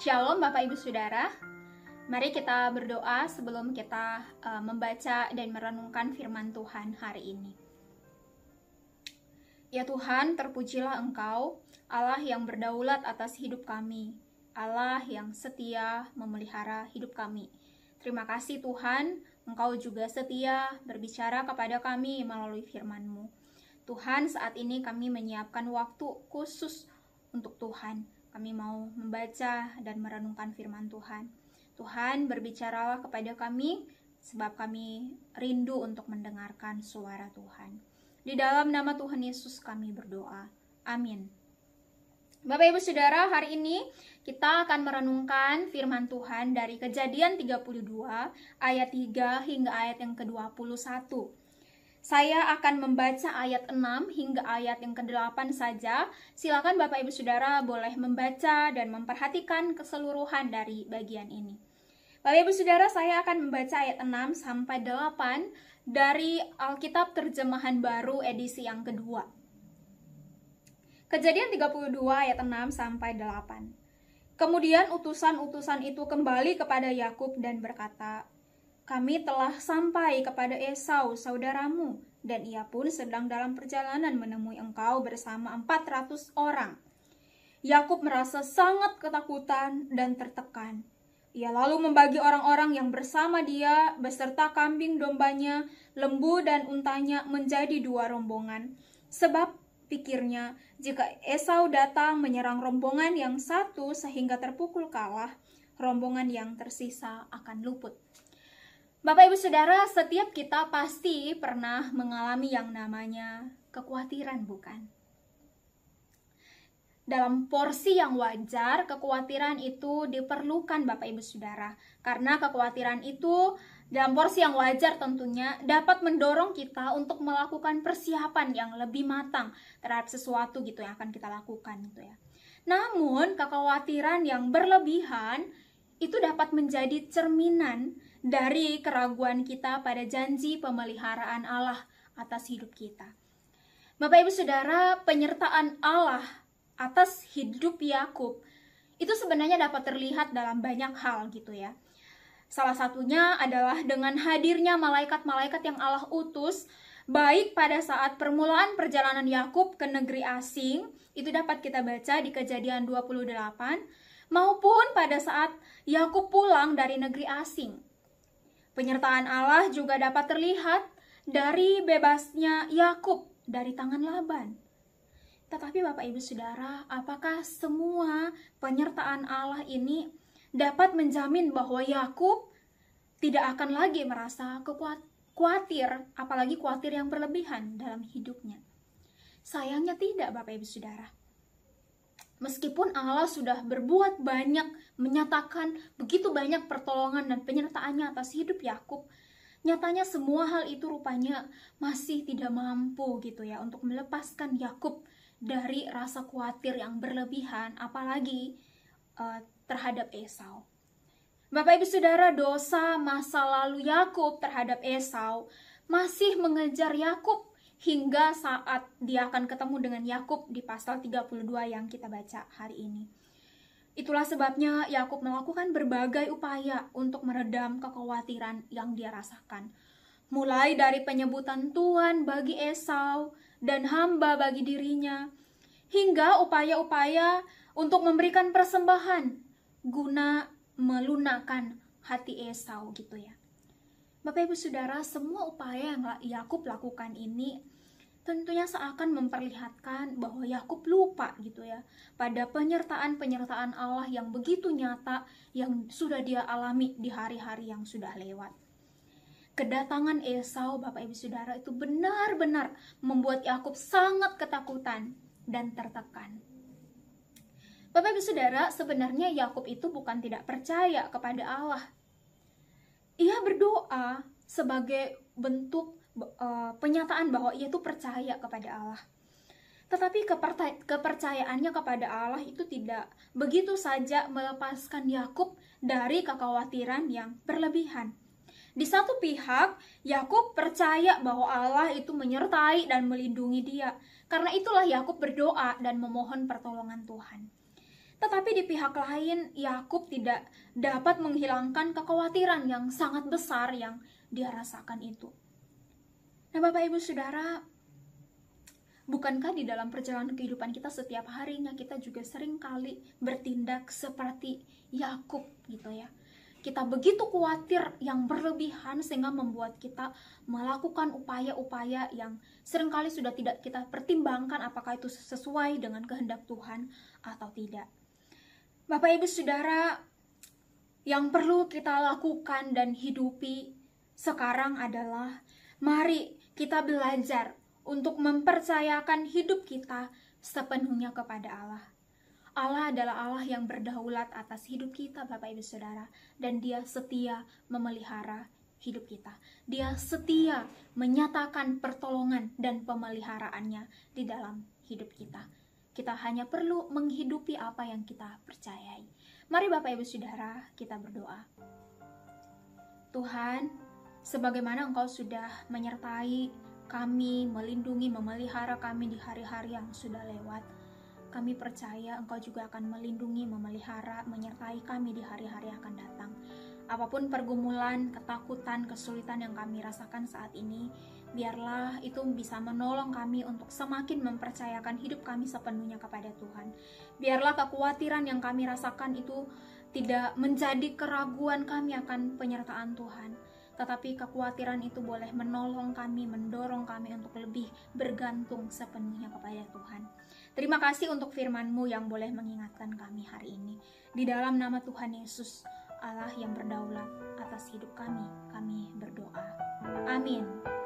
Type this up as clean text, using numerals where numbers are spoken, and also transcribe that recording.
Shalom Bapak Ibu Saudara, mari kita berdoa sebelum kita membaca dan merenungkan firman Tuhan hari ini. Ya Tuhan, terpujilah Engkau, Allah yang berdaulat atas hidup kami, Allah yang setia memelihara hidup kami. Terima kasih Tuhan, Engkau juga setia berbicara kepada kami melalui firman-Mu. Tuhan, saat ini kami menyiapkan waktu khusus untuk Tuhan. Kami mau membaca dan merenungkan firman Tuhan. Tuhan, berbicaralah kepada kami, sebab kami rindu untuk mendengarkan suara Tuhan. Di dalam nama Tuhan Yesus kami berdoa. Amin. Bapak Ibu Saudara, hari ini kita akan merenungkan firman Tuhan dari Kejadian 32 ayat 3 hingga ayat yang ke-21. Saya akan membaca ayat 6 hingga ayat yang ke-8 saja. Silakan Bapak Ibu Saudara boleh membaca dan memperhatikan keseluruhan dari bagian ini. Bapak Ibu Saudara, saya akan membaca ayat 6 sampai 8 dari Alkitab Terjemahan Baru edisi yang kedua. Kejadian 32 ayat 6 sampai 8. Kemudian utusan-utusan itu kembali kepada Yakub dan berkata, "Kami telah sampai kepada Esau, saudaramu, dan ia pun sedang dalam perjalanan menemui engkau bersama 400 orang." Yakub merasa sangat ketakutan dan tertekan. Ia lalu membagi orang-orang yang bersama dia beserta kambing dombanya, lembu dan untanya menjadi 2 rombongan. Sebab pikirnya, jika Esau datang menyerang rombongan yang satu sehingga terpukul kalah, rombongan yang tersisa akan luput. Bapak Ibu Saudara, setiap kita pasti pernah mengalami yang namanya kekhawatiran, bukan? Dalam porsi yang wajar, kekhawatiran itu diperlukan Bapak Ibu Saudara. Karena kekhawatiran itu dalam porsi yang wajar tentunya dapat mendorong kita untuk melakukan persiapan yang lebih matang terhadap sesuatu gitu yang akan kita lakukan gitu ya. Namun, kekhawatiran yang berlebihan itu dapat menjadi cerminan dari keraguan kita pada janji pemeliharaan Allah atas hidup kita. Bapak Ibu Saudara, penyertaan Allah atas hidup Yakub itu sebenarnya dapat terlihat dalam banyak hal gitu ya. Salah satunya adalah dengan hadirnya malaikat-malaikat yang Allah utus, baik pada saat permulaan perjalanan Yakub ke negeri asing, itu dapat kita baca di Kejadian 28, maupun pada saat Yakub pulang dari negeri asing. Penyertaan Allah juga dapat terlihat dari bebasnya Yakub dari tangan Laban. Tetapi Bapak Ibu Saudara, apakah semua penyertaan Allah ini dapat menjamin bahwa Yakub tidak akan lagi merasa khawatir, apalagi khawatir yang berlebihan dalam hidupnya? Sayangnya tidak, Bapak Ibu Saudara. Meskipun Allah sudah berbuat banyak, menyatakan begitu banyak pertolongan dan penyertaannya atas hidup Yakub, nyatanya semua hal itu rupanya masih tidak mampu gitu ya untuk melepaskan Yakub dari rasa khawatir yang berlebihan, apalagi terhadap Esau. Bapak Ibu Saudara, dosa masa lalu Yakub terhadap Esau masih mengejar Yakub hingga saat dia akan ketemu dengan Yakub di pasal 32 yang kita baca hari ini. Itulah sebabnya Yakub melakukan berbagai upaya untuk meredam kekhawatiran yang dia rasakan. Mulai dari penyebutan Tuhan bagi Esau dan hamba bagi dirinya, hingga upaya-upaya untuk memberikan persembahan guna melunakkan hati Esau gitu ya. Bapak Ibu Saudara, semua upaya yang Yakub lakukan ini tentunya seakan memperlihatkan bahwa Yakub lupa gitu ya pada penyertaan-penyertaan Allah yang begitu nyata yang sudah dia alami di hari-hari yang sudah lewat. Kedatangan Esau, Bapak Ibu Saudara, itu benar-benar membuat Yakub sangat ketakutan dan tertekan. Bapak Ibu Saudara, sebenarnya Yakub itu bukan tidak percaya kepada Allah. Ia berdoa sebagai bentuk penyataan bahwa ia itu percaya kepada Allah. Tetapi kepercayaannya kepada Allah itu tidak begitu saja melepaskan Yakub dari kekhawatiran yang berlebihan. Di satu pihak, Yakub percaya bahwa Allah itu menyertai dan melindungi dia. Karena itulah Yakub berdoa dan memohon pertolongan Tuhan. Tetapi di pihak lain, Yakub tidak dapat menghilangkan kekhawatiran yang sangat besar yang dia rasakan itu. Nah, Bapak Ibu Saudara, bukankah di dalam perjalanan kehidupan kita setiap harinya kita juga sering kali bertindak seperti Yakub gitu ya. Kita begitu khawatir yang berlebihan sehingga membuat kita melakukan upaya-upaya yang seringkali sudah tidak kita pertimbangkan apakah itu sesuai dengan kehendak Tuhan atau tidak. Bapak Ibu Saudara, yang perlu kita lakukan dan hidupi sekarang adalah mari kita belajar untuk mempercayakan hidup kita sepenuhnya kepada Allah. Allah adalah Allah yang berdaulat atas hidup kita, Bapak Ibu Saudara, dan Dia setia memelihara hidup kita. Dia setia menyatakan pertolongan dan pemeliharaannya di dalam hidup kita. Kita hanya perlu menghidupi apa yang kita percayai. Mari Bapak Ibu Saudara, kita berdoa. Tuhan, sebagaimana Engkau sudah menyertai kami, melindungi, memelihara kami di hari-hari yang sudah lewat, kami percaya Engkau juga akan melindungi, memelihara, menyertai kami di hari-hari yang akan datang. Apapun pergumulan, ketakutan, kesulitan yang kami rasakan saat ini, biarlah itu bisa menolong kami untuk semakin mempercayakan hidup kami sepenuhnya kepada Tuhan. Biarlah kekhawatiran yang kami rasakan itu tidak menjadi keraguan kami akan penyertaan Tuhan, tetapi kekhawatiran itu boleh menolong kami, mendorong kami untuk lebih bergantung sepenuhnya kepada Tuhan. Terima kasih untuk firman-Mu yang boleh mengingatkan kami hari ini. Di dalam nama Tuhan Yesus, Allah yang berdaulat atas hidup kami berdoa. Amin.